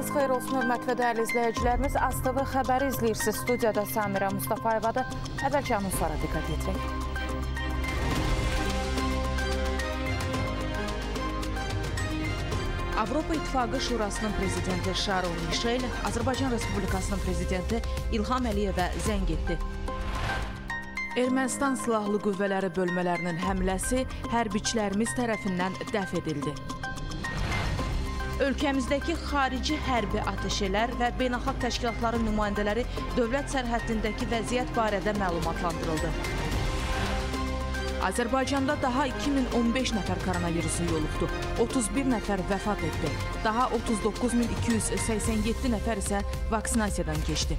Sabahınız xeyir olsun, hörmətli və dəyərli izləyicilərimiz. ASTV xəbəri izləyirsiniz. Studiyada Səmirə Mustafayevadır. Əvvəlcə anonslara diqqət yetirək. Avropa İttifaqı Şurasının prezidenti Şarl Mişel Azərbaycan Respublikasının prezidenti İlham Əliyevə zəng etdi. Ermənistan silahlı qüvvələri bölmələrinin həmləsi hərbiçilərimiz tərəfindən dəf edildi. Ölkəmizdəki xarici hərbi ateşelər və beynəlxalq təşkilatların nümayəndələri dövlət sərhəddindəki vəziyyət barədə məlumatlandırıldı. Azərbaycanda daha 2015 nəfər koronavirusu yoluxdu. 31 nəfər vəfat etdi. Daha 39.287 nəfər isə vaksinasiyadan keçdi.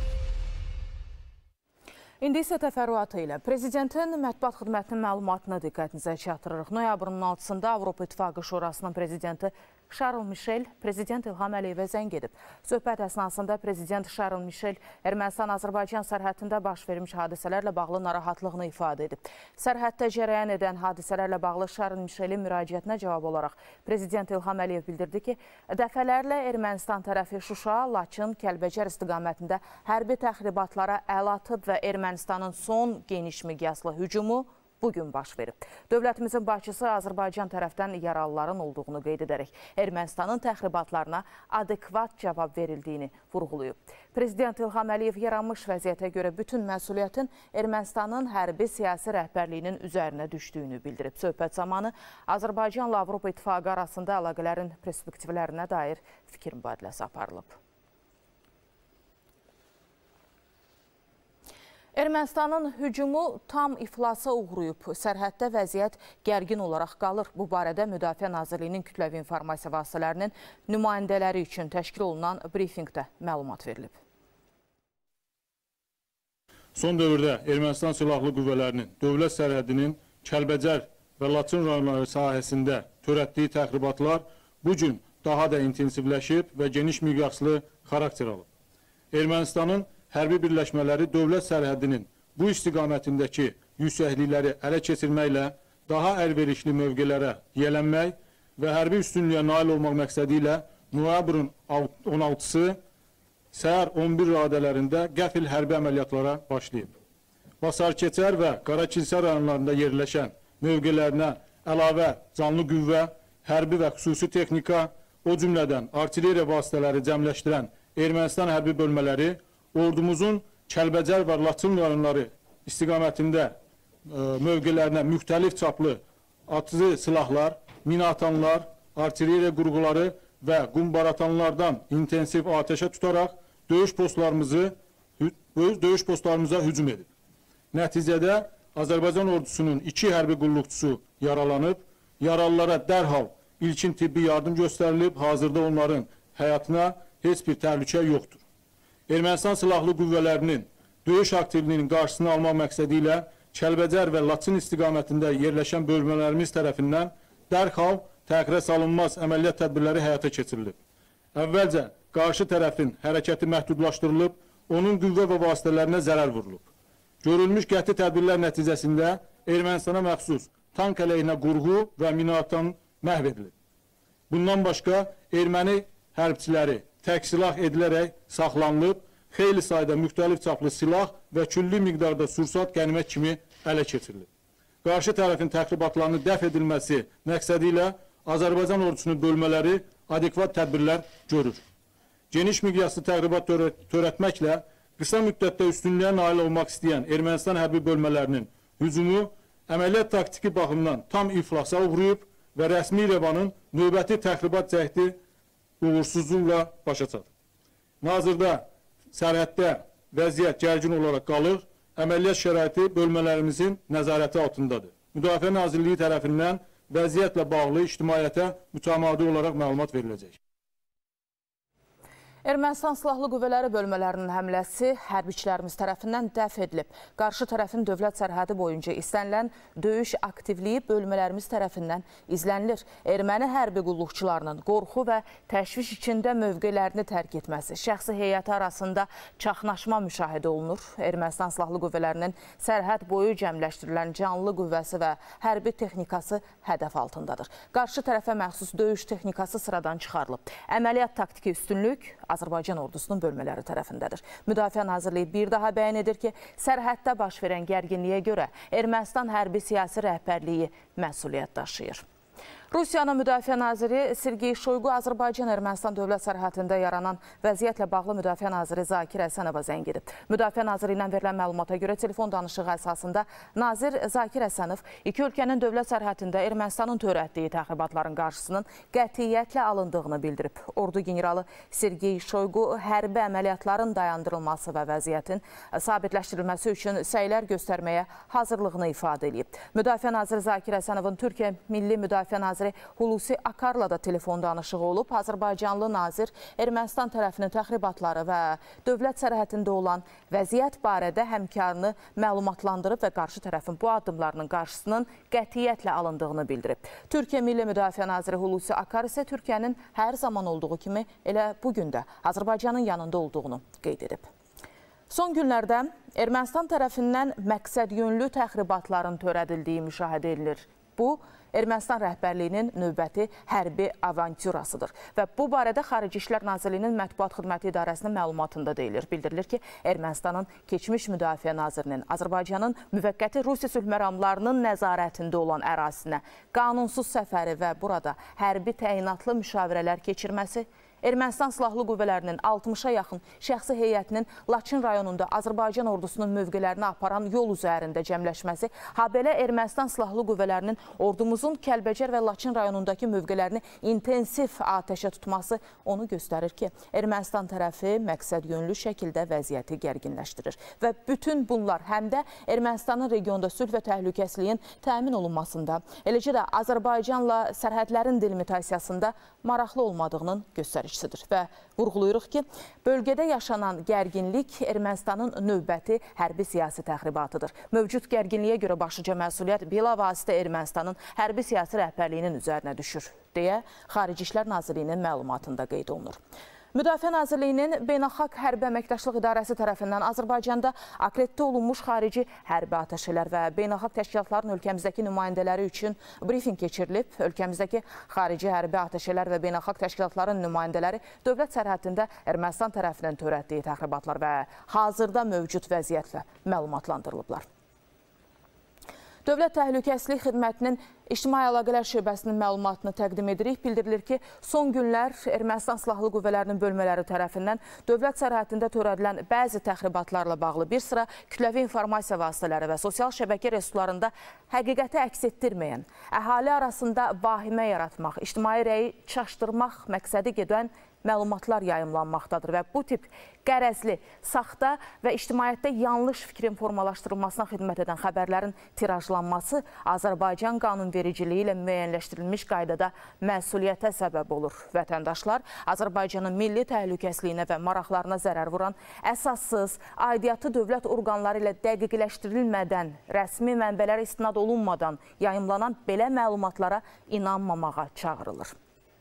İndi isə təfərrüatı ilə Prezidentin mətbuat xidmətinin məlumatına diqqətinizə çatdırırıq. Noyabrın 6-sında Avropa İttifaqı Şurasının prezidenti Şarl Mişel Prezident İlham Əliyevə zəng edib. Söhbət əsnasında Prezident Şarl Mişel Ermənistan-Azərbaycan sərhədində baş vermiş hadisələrlə bağlı narahatlığını ifadə edib. Sərhəddə cərəyan edən hadisələrlə bağlı Şarl Mişelin müraciətinə cavab olaraq Prezident İlham Əliyev bildirdi ki, dəfələrlə Ermənistan tərəfi Şuşa, Laçın, Kəlbəcər istiqamətində hərbi təxribatlara əl atıb və Ermənistanın son geniş miqyaslı hücumu bugün baş verib. Dövlətimizin başçısı Azərbaycan tərəfdən yaralıların olduğunu qeyd edərək Ermənistanın təxribatlarına adekvat cavab verildiyini vurğulayıb. Prezident İlham Əliyev yaranmış vəziyyətə görə bütün məsuliyyətin Ermənistanın hərbi siyasi rəhbərliyinin üzərinə düşdüyünü bildirib. Söhbət zamanı Azərbaycanla Avropa İttifaqı arasında əlaqələrin perspektivlərinə dair fikir mübadiləsi aparılıb. Ermənistanın hücumu tam iflasa uğrayıb. Sərhəddə vəziyyət gərgin olaraq qalır. Bu barədə Müdafiə Nazirliyinin kütləvi informasiya vasitələrinin nümayəndələri üçün təşkil olunan brifinqdə məlumat verilib. Son dövrdə Ermənistan silahlı qüvvələrinin dövlət sərhədinin Kəlbəcər və Laçın rayonları sahəsində törətdiyi təxribatlar bugün daha da intensivləşib və geniş miqyaslı xarakter alıb. Ermənistanın hərbi birləşmələri dövlət sərhədinin bu istiqamətindəki yüksəklikləri ələ keçirməklə daha əlverişli mövqelərə yiyələnmək və hərbi üstünlüyə nail olmaq məqsədi ilə noyabrın 16-sı səhər 11 radələrində qəfil hərbi əməliyyatlara başlayıb. Basarkeçər və Qarakilsə rayonlarında yerləşən mövqelərinə əlavə canlı qüvvə, hərbi və xüsusi texnika, o cümlədən artilleriya vasitələri cəmləşdirən Ermənistan hərbi bölmələri ordumuzun Kəlbəcər və Laçın rayonları istiqamətində mövqelərinə müxtəlif çaplı atıcı silahlar, minatanlar, artilleriya qurğuları və qumbaratanlardan intensiv atəşə tutaraq döyüş postlarımıza hücum edib. Nəticədə Azərbaycan ordusunun 2 hərbi qulluqçusu yaralanıb, yaralılara dərhal ilkin tibbi yardım göstərilib, hazırda onların həyatına heç bir təhlükə yoxdur. Ermənistan silahlı qüvvələrinin döyüş aktivliyinin qarşısını almaq məqsədi ilə Kəlbəcər və Laçın istiqamətində yerləşən bölmələrimiz tərəfindən dərhal təxirə salınmaz əməliyyat tədbirləri həyata keçirilib. Əvvəlcə qarşı tərəfin hərəkəti məhdudlaşdırılıb, onun qüvvə və vasitələrinə zərər vurulub. Görülmüş qəti tədbirlər nəticəsində Ermənistana məxsus tank əleyhinə qurğu və minatan məhv edilib. Bundan başqa erməni hərbçiləri tək silah edilərək saxlanılıb, xeyli sayda müxtəlif çaplı silah və külli miqdarda sursat qənimət kimi ələ keçirilib. Qarşı tərəfin təxribatlarının dəf edilməsi məqsədi ilə Azərbaycan ordusunun bölmələri adekvat tədbirlər görür. Geniş miqyaslı təxribat törətməklə qısa müddətdə üstünlüyə nail olmaq istəyən Ermənistan hərbi bölmələrinin hücumu əməliyyat taktiki baxımdan tam iflasa uğrayıb və rəsmi İrəvanın növbəti təxribat cəhdi uğursuzluqla başa çatır. Hazırda sərhəddə vəziyyət gərgin olaraq qalır, əməliyyat şəraiti bölmələrimizin nəzarəti altındadır. Müdafiə Nazirliyi tərəfindən vəziyyətlə bağlı ictimaiyyətə mütəmadi olaraq məlumat veriləcək. Ermənistan silahlı qüvvələri bölmələrinin həmləsi hərbiçilərimiz tərəfindən dəf edilib. Qarşı tərəfin dövlət sərhədi boyunca istənilən döyüş aktivliyi bölmələrimiz tərəfindən izlənilir. Erməni hərbi qulluqçularının qorxu və təşviş içində mövqelərini tərk etməsi, şəxsi heyəti arasında çaxnaşma müşahidə olunur. Ermənistan silahlı qüvvələrinin sərhəd boyu cəmləşdirilən canlı qüvvəsi və hərbi texnikası hədəf altındadır. Qarşı tərəfə məxsus döyüş texnikası sıradan çıxarılıb. Əməliyyat taktiki üstünlük Azərbaycan ordusunun bölmələri tərəfindədir. Müdafiə Nazirliyi bir daha bəyan edir ki, sərhəddə baş verən gərginliyə görə Ermənistan hərbi siyasi rəhbərliyi məsuliyyət daşıyır. Rusiyanın Müdafiə Naziri Sergey Shoygu Azərbaycan-Ermənistan dövlət sərhədində yaranan vəziyyətlə bağlı Müdafiə Naziri Zakir Həsənova zəng edib. Müdafiə Naziri ilə verilən məlumata görə telefon danışığı əsasında Nazir Zakir Həsənov iki ölkənin dövlət sərhədində Ermənistanın törətdiyi təxribatların qarşısının qətiyyətlə alındığını bildirib. Ordu generalı Sergey Shoygu hərbi əməliyyatların dayandırılması və vəziyyətin sabitləşdirilməsi üçün səylər göstərməyə hazırlığını ifadə edib. Müdafiə Naziri Zakir Həsənovun Türkiyə Milli Müdafiə Naziri Hulusi Akarla da telefon danışığı olub. Azərbaycanlı nazir Ermənistan tərəfinin təxribatları və dövlət sərhədində olan vəziyyət barədə həmkarını məlumatlandırıb və qarşı tərəfin bu addımlarının qarşısının qətiyyətlə alındığını bildirib. Türkiyə Milli Müdafiə Naziri Hulusi Akar isə Türkiyənin hər zaman olduğu kimi elə bugün də Azərbaycanın yanında olduğunu qeyd edib. Son günlərdə Ermənistan tərəfindən məqsədyönlü təxribatların törədildiyi müşahidə edilir. Bu, Ermənistan rəhbərliyinin növbəti hərbi avanturasıdır və bu barədə Xarici İşlər Nazirliyinin Mətbuat Xidməti İdarəsinin məlumatında deyilir. Bildirilir ki, Ermənistanın keçmiş Müdafiə Nazirinin Azərbaycanın müvəqqəti Rusiya sülh məramlarının nəzarətində olan ərazisinə qanunsuz səfəri və burada hərbi təyinatlı müşavirələr keçirməsi, Ermənistan Silahlı Qüvvələrinin 60-a yaxın şəxsi heyətinin Laçın rayonunda Azərbaycan ordusunun mövqələrini aparan yol üzərində cəmləşməsi, habelə Ermənistan Silahlı Qüvvələrinin ordumuzun Kəlbəcər və Laçın rayonundakı mövqələrini intensiv atəşə tutması onu göstərir ki, Ermənistan tərəfi məqsədyönlü şəkildə vəziyyəti gərginləşdirir. Və bütün bunlar həm də Ermənistanın regionda sülh və təhlükəsizliyin təmin olunmasında, eləcə də Azərbaycanla sərhədlərin delimitasiyasında maraqlı olmadığının göstəricisidir. Və vurğulayırıq ki, bölgədə yaşanan gərginlik Ermənistanın növbəti hərbi siyasi təxribatıdır. Mövcud gərginliyə görə başlıca məsuliyyət bilavasitə Ermənistanın hərbi siyasi rəhbərliyinin üzərinə düşür, deyə Xarici İşlər Nazirliyinin məlumatında qeyd olunur. Müdafiə Nazirliyinin Beynəlxalq Hərbi Əməkdaşlıq İdarəsi tərəfindən Azərbaycanda akreditə olunmuş xarici hərbi atəşələr və beynəlxalq təşkilatların ölkəmizdəki nümayəndələri üçün brifinq keçirilib. Ölkəmizdəki xarici hərbi atəşələr və beynəlxalq təşkilatların nümayəndələri dövlət sərhədində Ermənistan tərəfindən törətdiyi təxribatlar və hazırda mövcud vəziyyətlə məlumatlandırılıblar. Dövlət Təhlükəsizlik Xidmətinin İctimai Əlaqələr Şöbəsinin məlumatını təqdim edirik. Bildirilir ki, son günlər Ermənistan Silahlı Qüvvələrinin bölmələri tərəfindən dövlət sərhədində törədilən bəzi təxribatlarla bağlı bir sıra kütləvi informasiya vasitələri və sosial şəbəkə resurslarında həqiqəti əks etdirməyən, əhali arasında vahimə yaratmaq, ictimai rəyi çaşdırmaq məqsədi gedən məlumatlar yayımlanmaqdadır və bu tip qərəzli, saxta və ictimaiyyətdə yanlış fikrin formalaşdırılmasına xidmət edən xəbərlərin tirajlanması Azərbaycan qanunvericiliyi ilə müəyyənləşdirilmiş qaydada məsuliyyətə səbəb olur. Vətəndaşlar Azərbaycanın milli təhlükəsizliyinə və maraqlarına zərər vuran, əsassız, aidiyyatı dövlət orqanları ilə dəqiqləşdirilmədən, rəsmi mənbələrə istinad olunmadan yayımlanan belə məlumatlara inanmamağa çağırılır.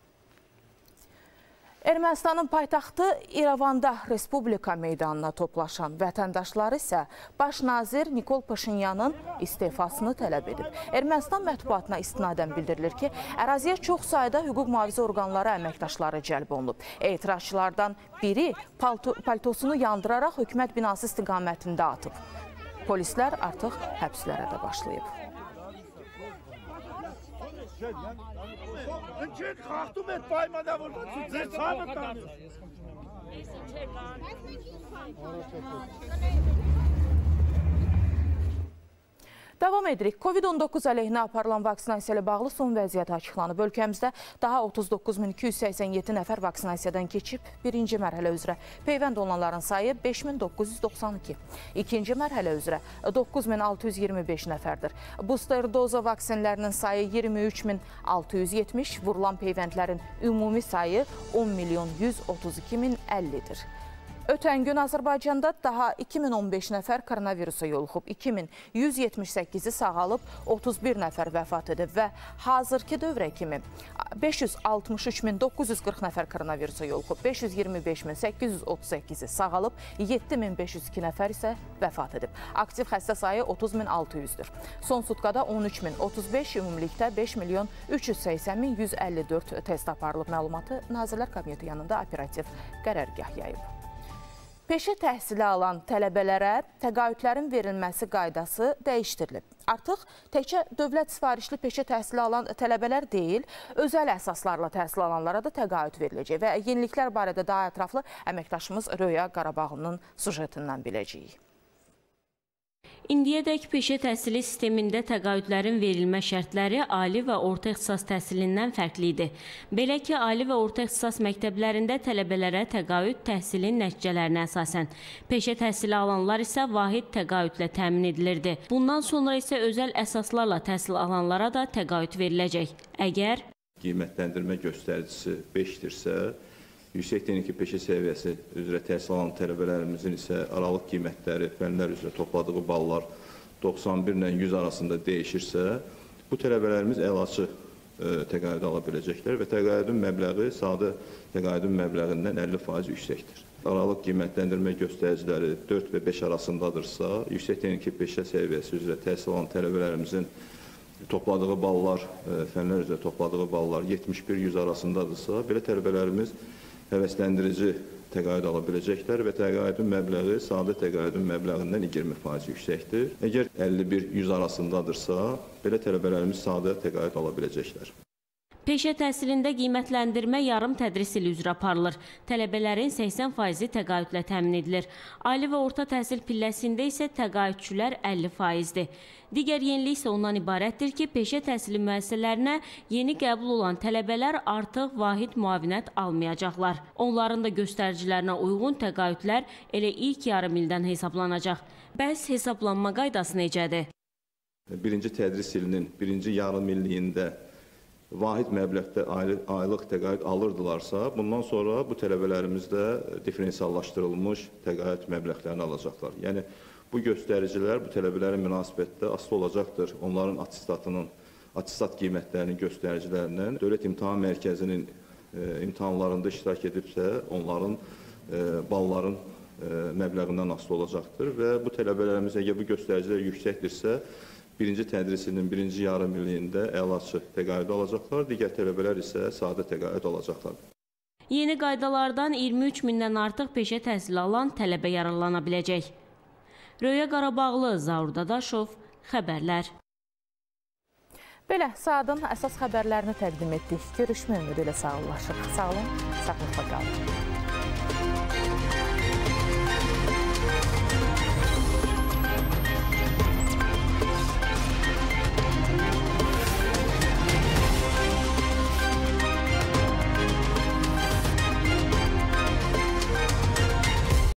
Ermənistanın paytaxtı İrəvanda Respublika meydanına toplaşan vətəndaşlar isə Baş nazir Nikol Paşinyanın istefasını tələb edib. Ermənistan mətbuatına istinadən bildirilir ki, əraziyə çox sayda hüquq mühafizə orqanları əməkdaşları cəlb olunub. Etirazçılardan biri paltosunu yandıraraq hökumət binası istiqamətində atıb. Polislər artıq həbslərə də başlayıb. Kalktım et baymada burada size sabit. Davam edirik. Covid-19 əleyhinə aparılan vaksinasiya ilə bağlı son vəziyyət açıqlanıb. Ölkəmizdə daha 39.287 nəfər vaksinasiyadan keçib. Birinci mərhələ üzrə peyvənd olunanların sayı 5.992. İkinci mərhələ üzrə 9.625 nəfərdir. Booster doza vaksinlərinin sayı 23.670, vurulan peyvəndlərin ümumi sayı 10.132.050-dir. Ötən gün Azərbaycanda daha 2015 nəfər koronavirusa yoluxub, 2178-i sağalıb, 31 nəfər vəfat edib və hazırki dövrə kimi 563.940 nəfər koronavirusa yoluxub, 525.838-i sağalıb, 7.502 nəfər isə vəfat edib. Aktiv xəstə sayı 30.600-dür. Son sutkada 13.035, ümumilikdə 5.380.154 test aparılıb. Məlumatı Nazirlər Kabineti yanında operativ qərargah yayıb. Peşə təhsili alan tələbələrə təqaüdlərin verilməsi qaydası dəyişdirilib. Artıq təkcə dövlət sifarişli peşə təhsili alan tələbələr deyil, özəl əsaslarla təhsil alanlara da təqaüd veriləcək və yeniliklər barədə daha ətraflı əməkdaşımız Röya Qarabağlının sujetindən biləcəyik. İndiyədək peşə təhsili sistemində təqaüdlərin verilmə şərtləri ali və orta ixtisas təhsilindən fərqli idi. Belə ki, ali və orta ixtisas məktəblərində tələbələrə təqaüd təhsilin nəticələrinə əsasən, peşə təhsili alanlar isə vahid təqaüdlə təmin edilirdi. Bundan sonra isə özəl əsaslarla təhsil alanlara da təqaüd veriləcək. Əgər qiymətləndirmə göstəricisi 5-dirsə, yüksək texniki peşə səviyyəsi üzrə təhsil alan tələbələrimizin isə aralıq qiymətləri, fənlər üzrə topladığı ballar 91 ilə 100 arasında dəyişirsə, bu tələbələrimiz əlaçı təqaüd ala biləcəklər və təqaüdün məbləği sadə təqaüdün məbləğindən 50% yüksəkdir. Aralıq qiymətləndirmə göstəriciləri 4 və 5 arasındadırsa, yüksək texniki peşə səviyyəsi üzrə təhsil alan tələbələrimizin topladığı ballar, fənlər üzrə topladığı ballar 71-100 arasındadırsa, belə tələbələrimiz həvəsləndirici təqaüd ala biləcəklər və təqaüdün məbləği sadə təqaüdün məbləğindən 20% yüksəkdir. Əgər 51-100 arasındadırsa, belə tələbələrimiz sadə təqaüd ala biləcəklər. Peşə təhsilində qiymətləndirmə yarım tədris ili üzrə aparılır. Tələbələrin 80%-i təqaüdlə təmin edilir. Ali və orta təhsil pilləsində isə təqaüdçülər 50%-dir. Digər yenilik isə ondan ibarətdir ki, peşə təhsili müəssisələrinə yeni qəbul olan tələbələr artıq vahid müavinət almayacaqlar. Onların da göstəricilərinə uyğun təqaüdlər elə ilk yarım ildən hesablanacaq. Bəs hesablanma qaydası necədir? Birinci tədris ilinin birinci yarım illiyində vahid məbləğdə aylıq təqaüd alırdılarsa, bundan sonra bu tələbələrimiz də diferensiallaşdırılmış təqaüd məbləğlərini alacaqlar. Yəni, bu göstəricilər bu tələbələrin münasibətdə asılı olacaqdır. Onların atestat qiymətlərinin göstəricilərindən Dövlət İmtahan Mərkəzinin imtahanlarında iştirak edibsə, onların balların məbləğindən asılı olacaqdır və bu tələbələrimiz əgər bu göstəricilər yüksəkdirsə, birinci tədris ilinin birinci yarım illiyində əlaçı təqaüd alacaqlar, digər tələbələr isə sadə təqaüd alacaqlar. Yeni qaydalardan 23 mindən artıq peşə təhsili alan tələbə yararlana biləcək. Röya Qarabağlı, Zaur Dadaşov, xəbərlər. Belə, saatın əsas xəbərlərini təqdim etdik. Görüşmək ümidi ilə sağollaşıq. Sağ olun, sağlıqla qalın.